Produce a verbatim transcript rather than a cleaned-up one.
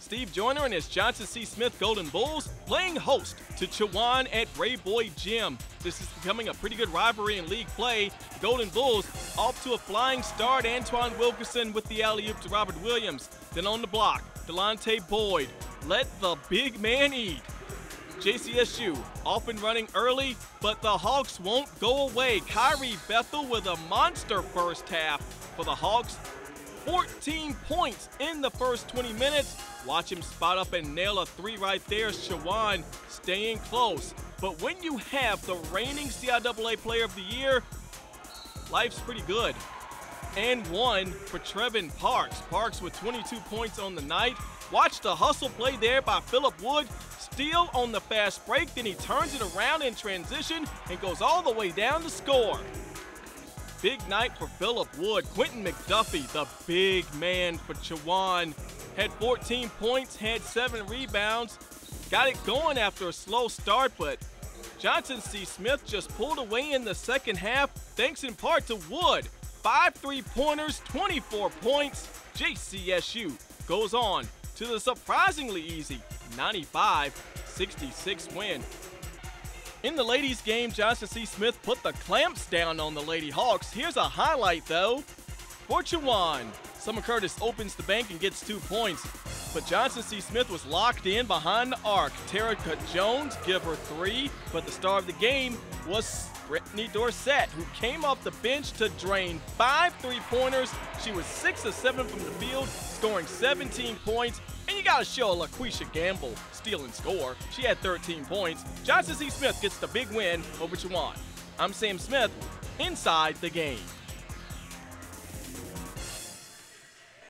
Steve Joyner and his Johnson C. Smith Golden Bulls playing host to Chowan at Ray Boyd Gym. This is becoming a pretty good rivalry in league play. The Golden Bulls off to a flying start. Antoine Wilkerson with the alley-oop to Robert Williams. Then on the block, Delonte Boyd. Let the big man eat. J C S U off and running early, but the Hawks won't go away. Kyrie Bethel with a monster first half for the Hawks. fourteen points in the first twenty minutes. Watch him spot up and nail a three right there. Chowan staying close. But when you have the reigning C I A A Player of the Year, life's pretty good. And one for Trevin Parks. Parks with twenty-two points on the night. Watch the hustle play there by Philip Wood. Steal on the fast break, then he turns it around in transition and goes all the way down to score. Big night for Philip Wood. Quentin McDuffie, the big man for Chowan, had fourteen points, had seven rebounds. Got it going after a slow start, but Johnson C. Smith just pulled away in the second half, thanks in part to Wood. Five three-pointers, twenty-four points. J C S U goes on to the surprisingly easy ninety-five sixty-six win. In the ladies' game, Johnson C. Smith put the clamps down on the Lady Hawks. Here's a highlight, though. For Chowan, Summer Curtis opens the bank and gets two points. But Johnson C. Smith was locked in behind the arc. Terica Jones give her three, but the star of the game was Brittany Dorsett, who came off the bench to drain five three-pointers. She was six of seven from the field, scoring seventeen points. And you gotta show LaQuisha Gamble steal and score. She had thirteen points. Johnson C. Smith gets the big win over Chowan. I'm Sam Smith, inside the game.